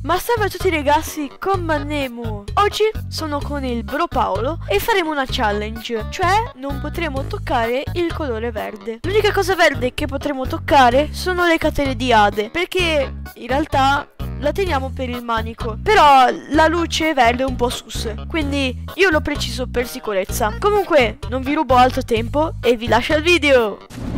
Ma salve a tutti ragazzi, con Mannemu. Oggi sono con il bro Paolo e faremo una challenge, cioè non potremo toccare il colore verde. L'unica cosa verde che potremo toccare sono le catene di Ade, perché in realtà la teniamo per il manico, però la luce verde è un po' sus, quindi io l'ho preciso per sicurezza. Comunque non vi rubo altro tempo e vi lascio il video.